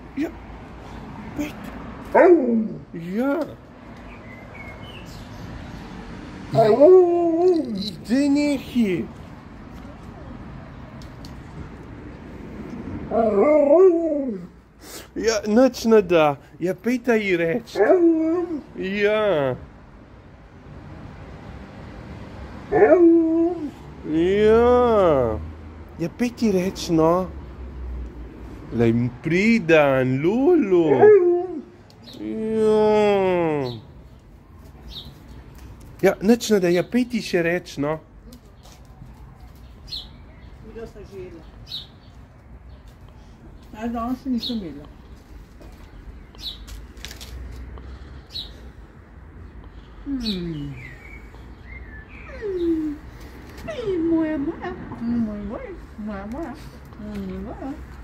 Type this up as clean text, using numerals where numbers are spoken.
Ja. Pet. Ja. Daj nehi. Ja, nič ne da. Ja, pejta ji reč. Ja. Ja. Ja, pejti reč, no. Lej, pridan, Lulu. Ja. Ja, nič ne da. Ja, pejti še reč, no. Kdo sta žela? Jaz danes se nisem imela. Moja.